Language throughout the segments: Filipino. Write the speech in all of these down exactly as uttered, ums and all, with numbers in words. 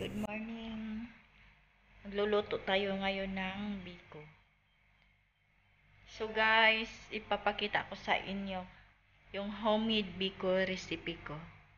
Good morning. Magluluto tayo ngayon ng biko. So guys, ipapakita ko sa inyo yung homemade biko recipe ko.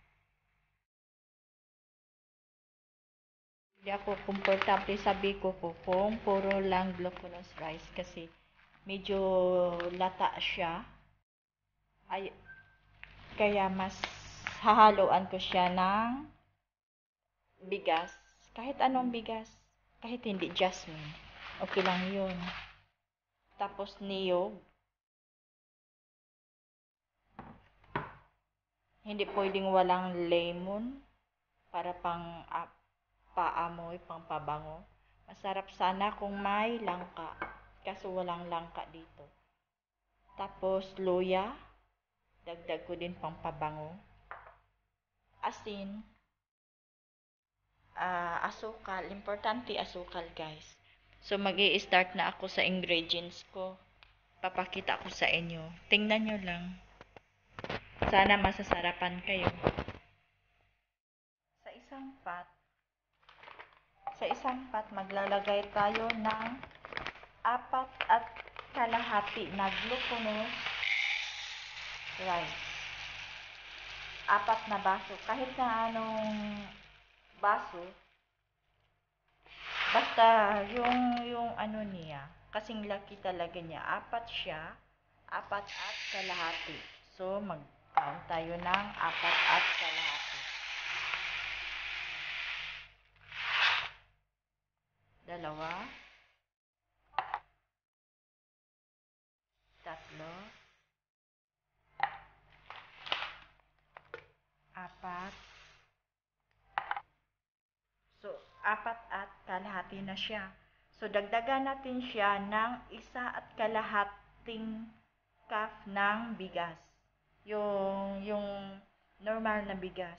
Hindi ako komportable sa biko ko kung puro lang glutinous rice kasi medyo lata siya. Ay, kaya mas hahaluan ko siya ng bigas. Kahit anong bigas. Kahit hindi jasmine. Okay lang yun. Tapos niyog. Hindi pwedeng walang lemon para pang uh, paamoy, pang pabango. Masarap sana kung may langka. Kaso walang langka dito. Tapos luya. Dagdag ko din pang pabango. Asin. Uh, asukal. Importante asukal guys. So mag-i-start na ako sa ingredients ko. Papakita ko sa inyo. Tingnan nyo lang. Sana masasarapan kayo. Sa isang pot, sa isang pot maglalagay tayo ng apat at kalahati na glutinous rice. Apat na baso. Kahit na anong baso, basta yung, yung ano niya, kasing laki talaga niya. Apat siya, apat at kalahati. So, mag-count tayo ng apat at kalahati. Dalawa, tatlo, apat. So, apat at kalahati na siya. So, dagdagan natin siya ng isa at kalahating cup ng bigas. Yung, yung normal na bigas.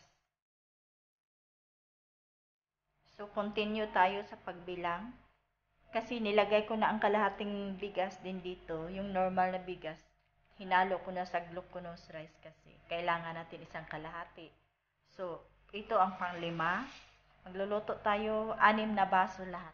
So, continue tayo sa pagbilang. Kasi nilagay ko na ang kalahating bigas din dito, yung normal na bigas. Hinalo ko na sa glutinous rice kasi. Kailangan natin isang kalahati. So, ito ang panglima. Magluluto tayo, anim na baso lahat.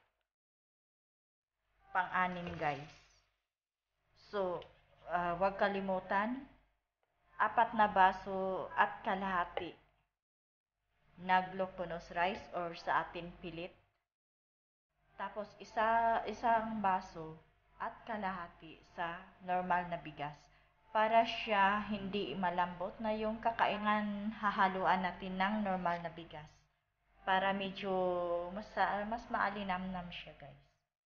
Pang-anim guys. So, uh, huwag kalimutan, apat na baso at kalahati na glutinous rice or sa atin pilit. Tapos, isa, isang baso at kalahati sa normal na bigas. Para siya hindi malambot na yung kakainan, hahaluan natin ng normal na bigas. Para medyo mas, mas maalinamnam siya guys.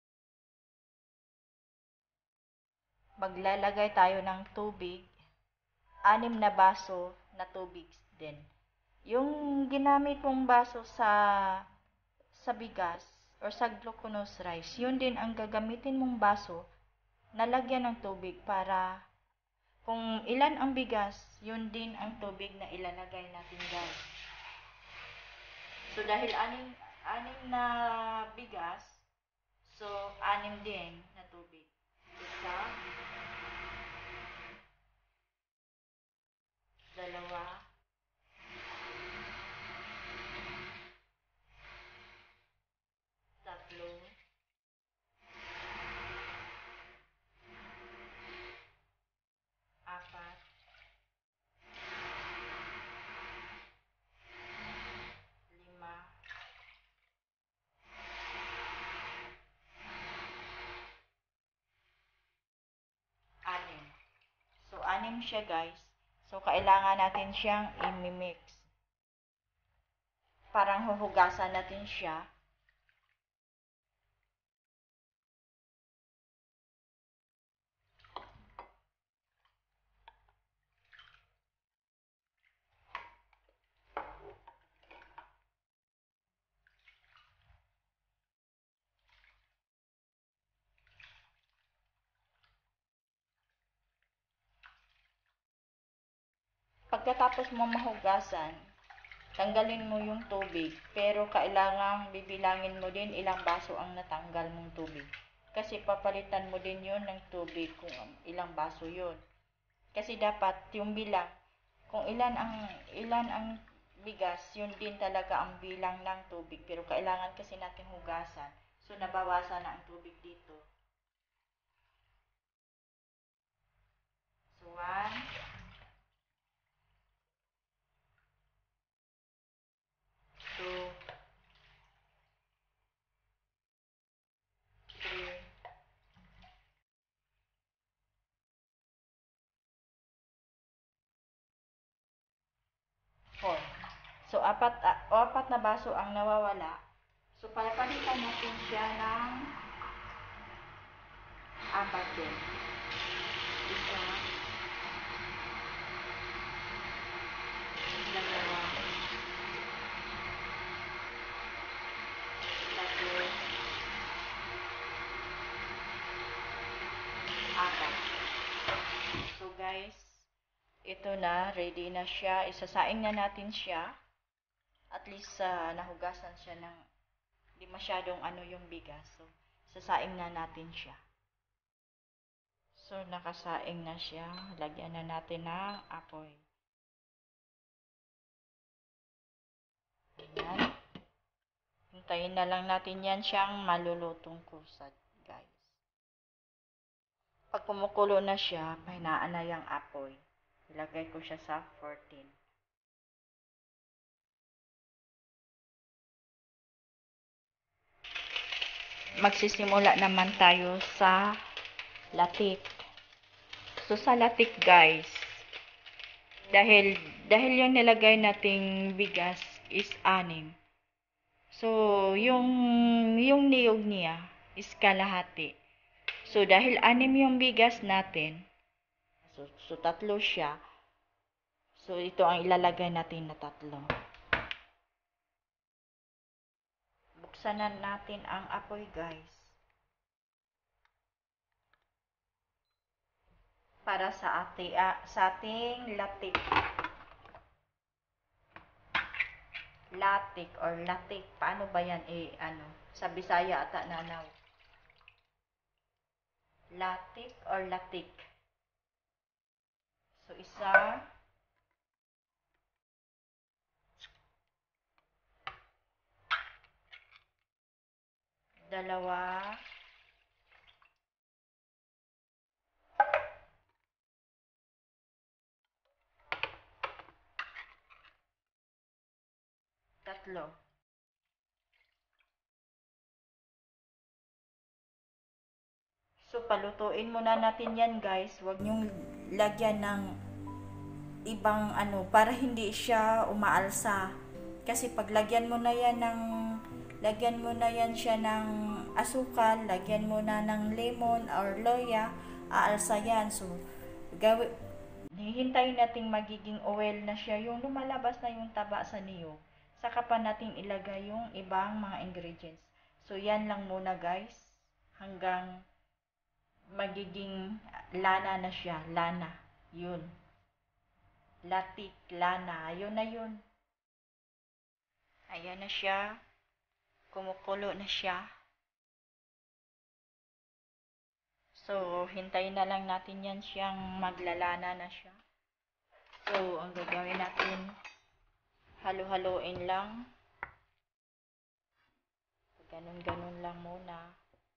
Maglalagay tayo ng tubig. Anim na baso na tubig din. Yung ginamit mong baso sa sa bigas or sa glutinous rice, yun din ang gagamitin mong baso na lagyan ng tubig para kung ilan ang bigas, yun din ang tubig na ilalagay natin guys. So dahil anim, anim na bigas, so anim din na tubig. Isa, dalawa, tatlo, apat, lima, anim. So, anim siya guys. So, kailangan natin siyang i-mix. Parang huhugasan natin siya. Pagkatapos mo mahugasan, tanggalin mo yung tubig, pero kailangang bibilangin mo din ilang baso ang natanggal mong tubig. Kasi papalitan mo din yon ng tubig kung ilang baso yon. Kasi dapat yung bilang, kung ilan ang ilan ang bigas, yun din talaga ang bilang ng tubig. Pero kailangan kasi natin hugasan. So, nabawasan na ang tubig dito. So, one, two, three, four. So, apat, uh, apat na baso ang nawawala. So, papalitan natin siya ng apat din. Isa, dalawa, tatlo, apat. So, guys, ito na, ready na siya. Isasaing na natin siya. At least uh, nahugasan siya ng di masyadong ano yung bigas. So, sasaing na natin siya. So, nakasaing na siya. Lagyan na natin ng apoy. Ayan. Hintayin na lang natin yan siyang malulutong kusad, guys. Pag kumukulo na siya, pahinaan na yung apoy. Ilagay ko siya sa fourteen. Magsisimula naman tayo sa latik. So, sa latik, guys, dahil, dahil yung nilagay nating bigas is anim. So, yung, yung niyog niya is kalahati. So, dahil anim yung bigas natin, so, so tatlo siya. So, ito ang ilalagay natin na tatlo. Buksan na natin ang apoy, guys. Para sa, ati, uh, sa ating latik. Latik or latik. Paano ba yan? Eh, ano? Sa Bisaya ata nanaw. Latik or latik. So, isa. Dalawa. Tatlo. So, palutuin muna natin yan, guys. Huwag nyong lagyan ng ibang ano, para hindi siya umaalsa. Kasi pag lagyan mo na yan ng, lagyan mo na yan siya ng asukal, lagyan mo na ng lemon or loya, aalsa yan. So, gawin, hihintayin natin magiging oil na siya, yung lumalabas na yung taba sa niyog. Saka pa natin ilagay yung ibang mga ingredients. So, yan lang muna, guys. Hanggang magiging lana na siya. Lana. Yun. Latik, lana. Ayun na yun. Ayan na siya. Kumukulo na siya. So, hintayin na lang natin yan siyang maglalana na siya. So, ang gagawin natin, halo-haloin lang. Ganun-ganun lang muna.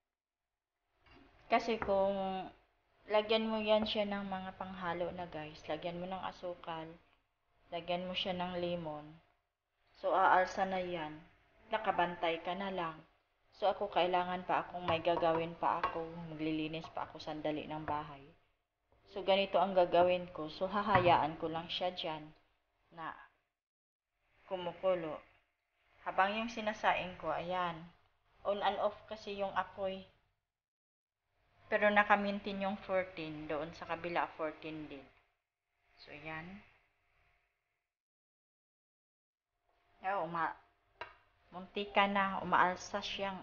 Kasi kung lagyan mo yan siya ng mga panghalo na, guys, lagyan mo ng asukal, lagyan mo siya ng lemon, so aalsa na yan, nakabantay ka na lang. So ako, kailangan pa akong may gagawin pa ako, maglilinis pa ako sandali ng bahay. So ganito ang gagawin ko, so hahayaan ko lang siya dyan na kumukulo. Habang yung sinasaing ko, ayan, on and off kasi yung apoy. Pero nakamintin yung fourteen. Doon sa kabila, fourteen din. So, yan. Oh, uma munti ka na. Umaalsa siyang.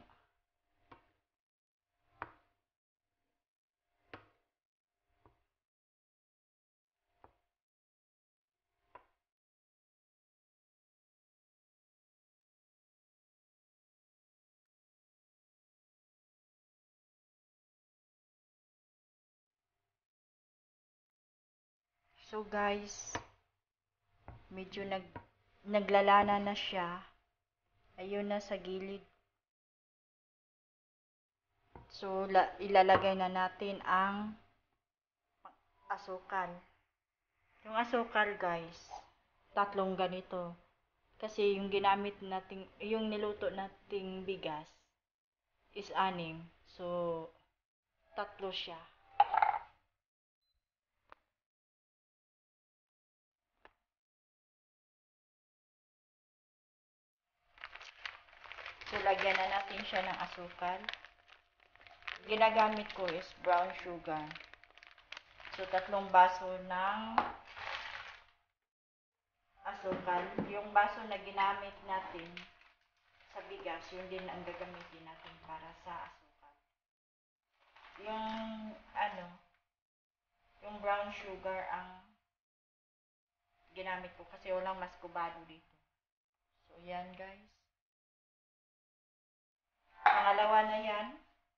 So, guys, medyo nag naglalana na siya, ayun na sa gilid. So, la- ilalagay na natin ang asukal. Yung asukal, guys, tatlong ganito. Kasi yung ginamit nating, yung niluto nating bigas is anim. So, tatlo siya. So, lagyan na natin siya ng asukal. Ginagamit ko is brown sugar. So, tatlong baso ng asukal. Yung baso na ginamit natin sa bigas, yun din ang gagamitin natin para sa asukal. Yung, ano, yung brown sugar ang ginamit ko kasi walang maskubado dito. So, yan guys. Pangalawa na yan.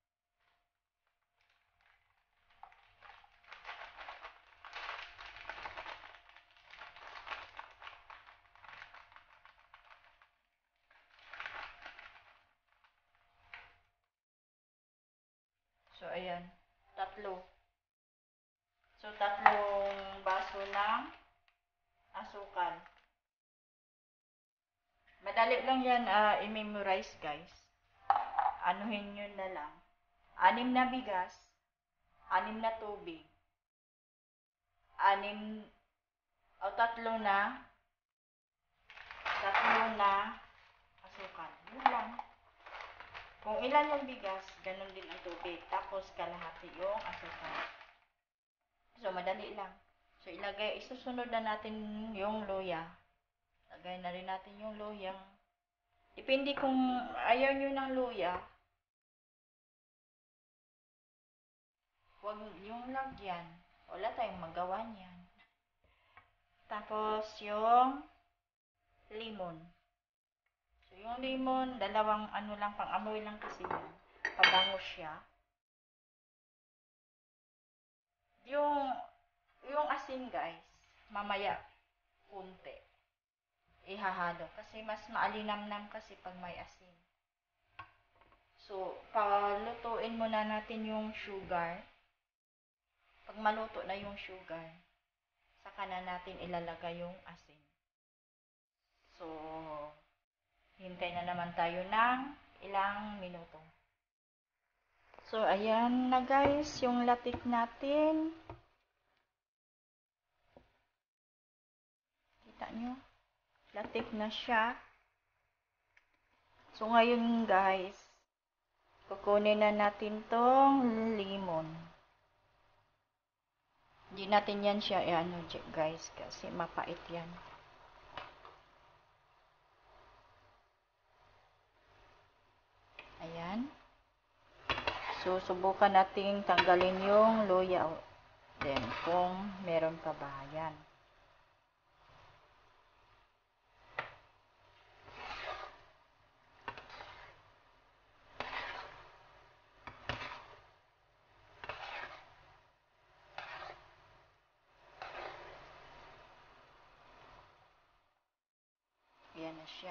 So, ayan. Tatlo. So, tatlong baso ng asukal. Madali lang yan uh, i-memorize guys. Anuhin nyo na lang. Anim na bigas, anim na tubig, anim o tatlo na tatlo na asukal. Yun lang. Kung ilan yung bigas, ganun din ang tubig. Tapos kalahati yung asukal. So, madali lang. So, ilagay, isusunod na natin yung luya. Lagay na rin natin yung luya. Depende kung ayaw nyo ng luya, huwag yung lagyan. Wala tayong magawa niyan. Tapos, yung lemon. So, yung lemon, dalawang ano lang, pang-amoy lang kasi yan. Pabango siya. Yung, yung asin guys, mamaya, kunti. Ihahalo. Kasi mas maalinamnam kasi pag may asin. So, palutuin muna natin yung sugar. Pag maluto na yung sugar, saka na natin ilalagay yung asin. So, hintay na naman tayo ng ilang minuto. So, ayan na guys, yung latik natin. Kita nyo? Latik na siya. So, ngayon guys, kukunin na natin tong lemon. Hindi natin yan siya, eh, ano, guys, kasi mapait yan. Ayan. So, subukan nating tanggalin yung luya. Then, kung meron pa ba, yan. Ayan na siya.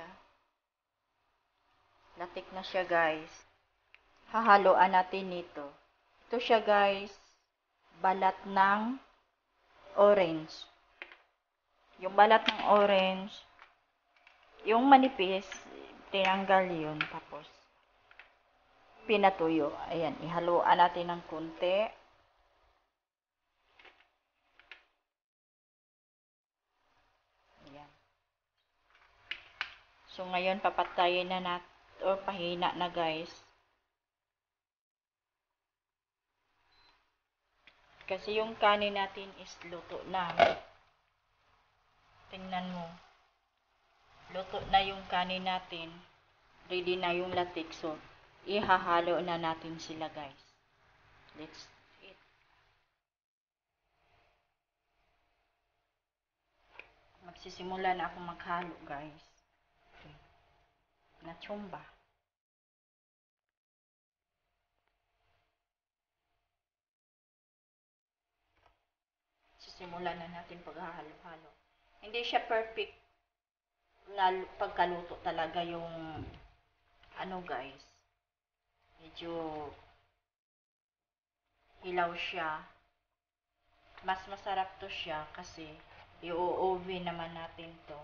Latik na siya, guys. Hahaluan natin nito. Ito siya, guys. Balat ng orange. Yung balat ng orange, yung manipis, tinanggal yun. Tapos, pinatuyo. Ayan, ihaluan natin ng kunti. Ayan. So, ngayon, papatayin na natin, o pahina na, guys. Kasi yung kanin natin is luto na. Tingnan mo. Luto na yung kanin natin. Ready na yung latik. So, ihahalo na natin sila, guys. Let's eat. Magsisimula na ako maghalo, guys. Okay. Nachumba. Sisimulan na natin paghahalo-halo. Hindi siya perfect. na pagkaluto talaga yung ano guys, medyo hilaw siya. Mas masarap to siya kasi i-oven naman natin to.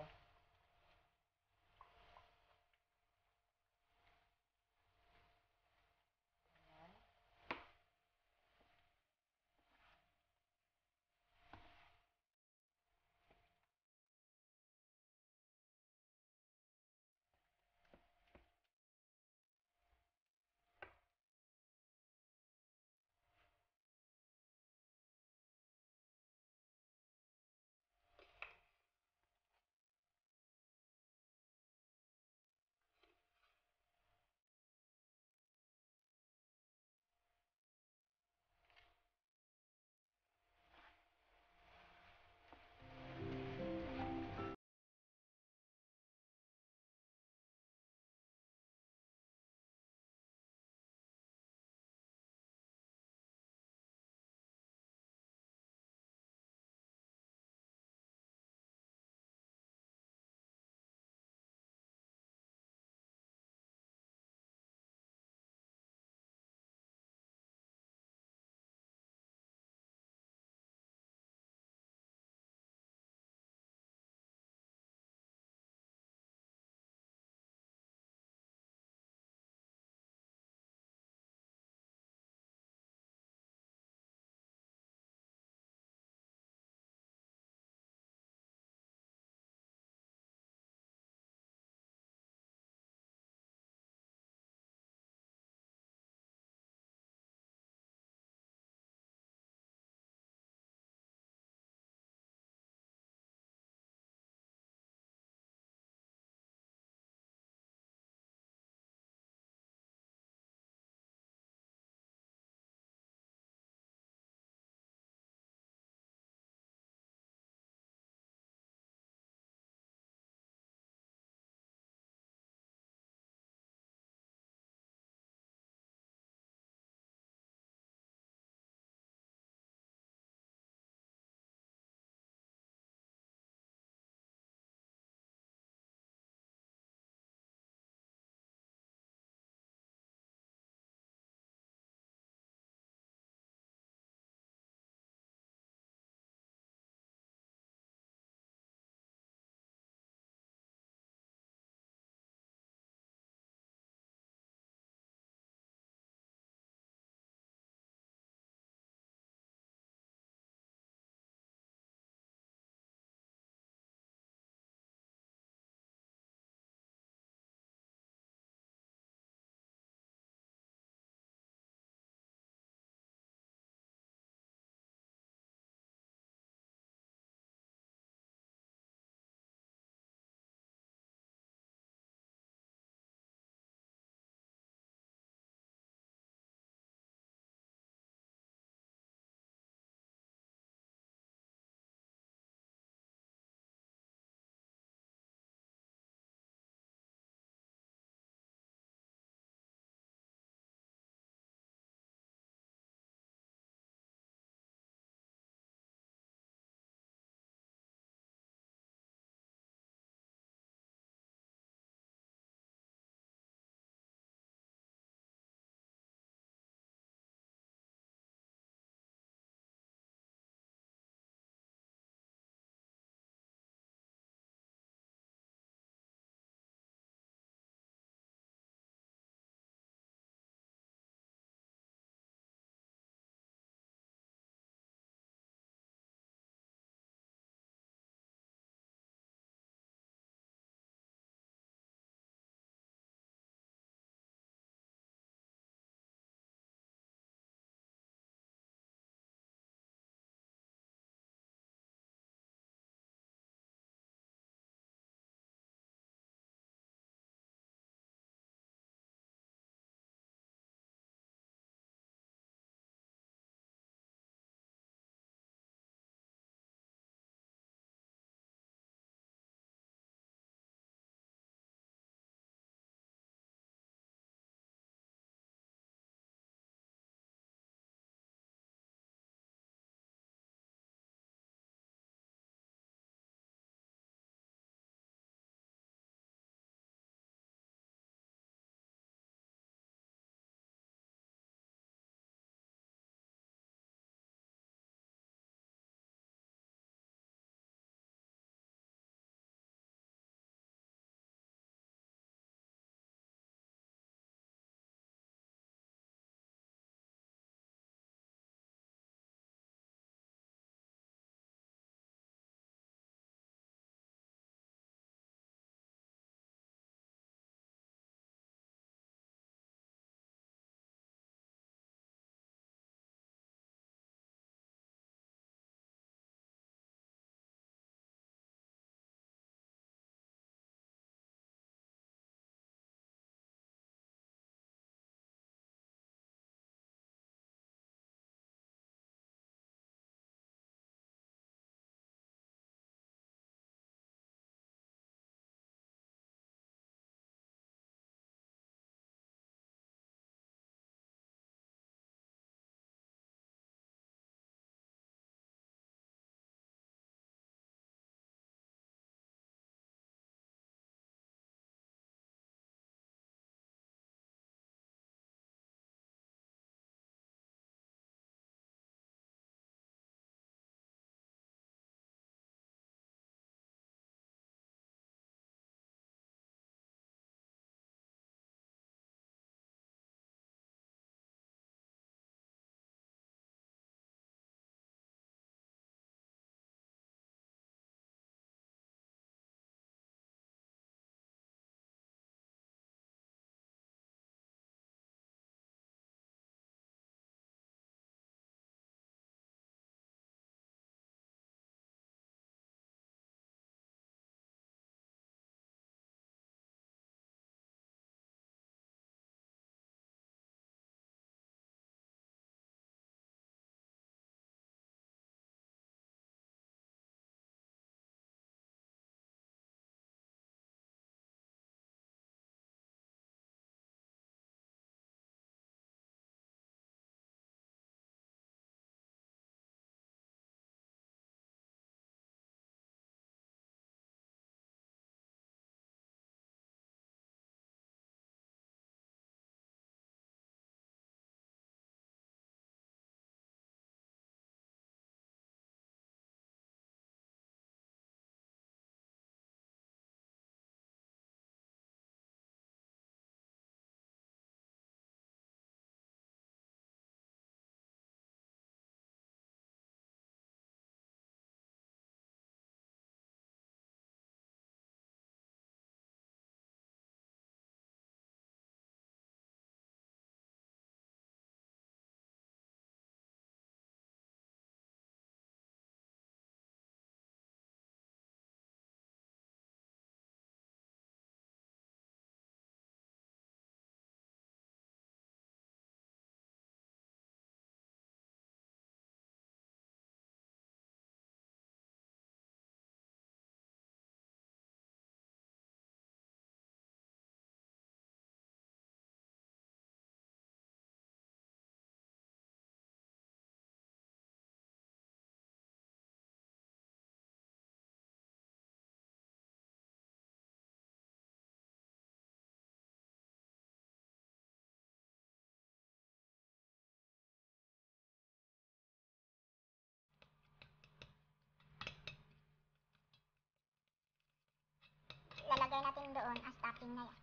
nandoon as topping na yan.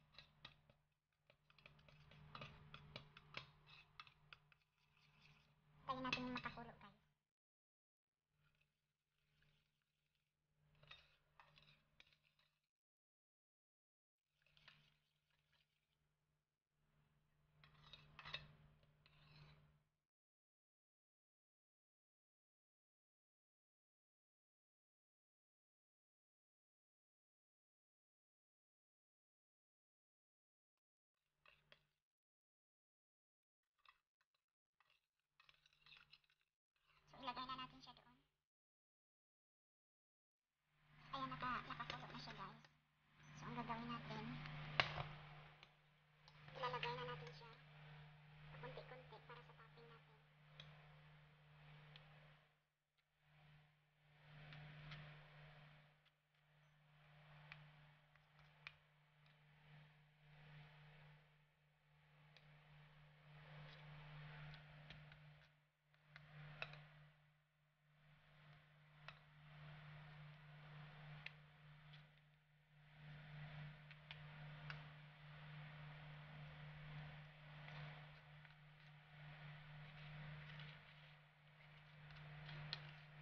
Tayo natin yung makakulo, guys. So, ilagay na natin siya doon. Ayan, naka, nakakulo na siya, guys. So, ang gagawin natin, ilalagay na natin siya kunti-kunti para sa topping natin.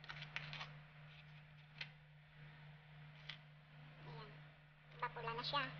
Ayan, papula na siya.